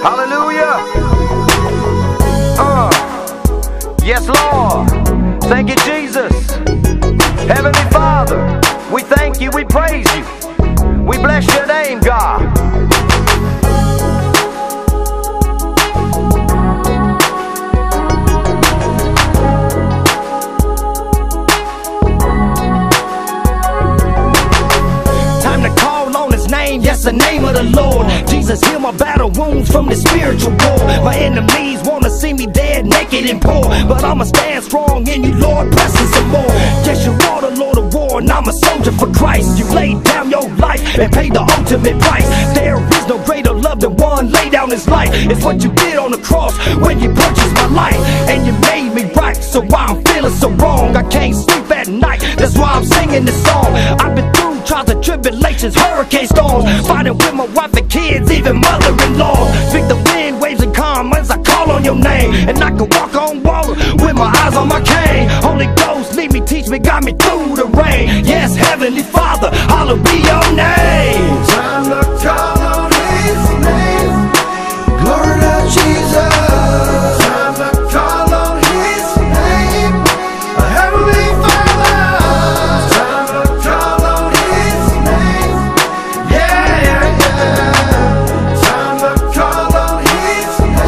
Hallelujah. Yes, Lord. Thank you, Jesus. Heavenly Father, we thank you, we praise you. We bless your name, God. Yes, the name of the Lord. Jesus, heal my battle wounds from the spiritual war. My enemies wanna see me dead, naked and poor, but I'ma stand strong in you, Lord, pressing some more. Yes, you are the Lord of war, and I'm a soldier for Christ. You laid down your life and paid the ultimate price. There is no greater love than one lay down his life. It's what you did on the cross when you purchased my life, and you made me right. So why I'm feeling so wrong, I can't sleep at night. That's why I'm singing this song. I've been through trials and tribulations, hurricane storms, fighting with my wife and kids, even mother-in-law. Speak the wind, waves and calm as I call on your name, and I can walk on water with my eyes on my cane. Holy Ghost, lead me, teach me, guide me through the rain. Yes, Heavenly Father, hallowed be your name. Time to call on his name. Glory to Jesus. Time to call on his name. Heavenly Father. Time to call on his name. Yeah. Time to call on his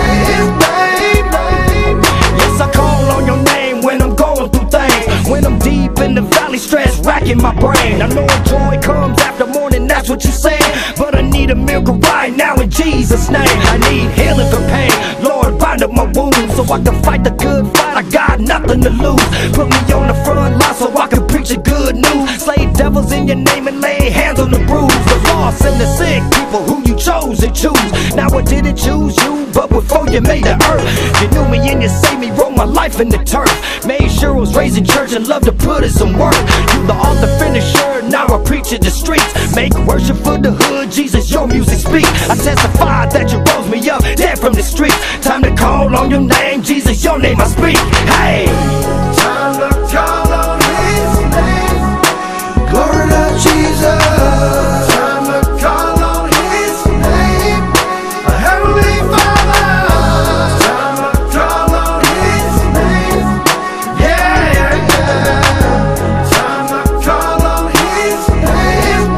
name. Yes, I call on your name when I'm going through things, when I'm deep in the valley, stress racking my brain. I know joy comes after morning, that's what you say, but I need a miracle right now in Jesus' name. I need healing from pain, Lord, bind up my wounds so I can fight the good fight. I got nothing to lose. Put me on the front line so I can preach the good news. Slay devils in your name and lay hands on the bruised, the lost and the sick, people who you chose to choose. Now I didn't choose you, but before you made the earth, you knew me and you saved me, wrote my life in the turf. Made sure I was raised in church and loved to put in some work. You the author, finisher, now I preach in the streets. Make worship for the hood, Jesus, your music speaks. I testify that you rose me up, dead from the streets. Time to call on your name, Jesus, your name I speak. Hey! Time to call on his name. Glory to Jesus. Time to call on his name. Heavenly Father. Time to call on his name. Yeah. Time to call on his name.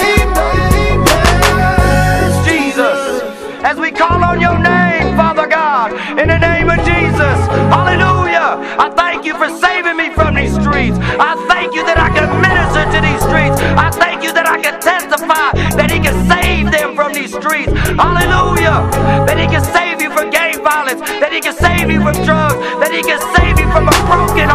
Yes, Jesus, as we call on your name, Father God, in the name of Jesus, hallelujah. I thank you for saving me from these streets. I thank you that I can minister to these streets. I thank you that I can testify that he can save them from these streets. Hallelujah. That he can save you from gang violence, that he can save you from drugs, that he can save you from a broken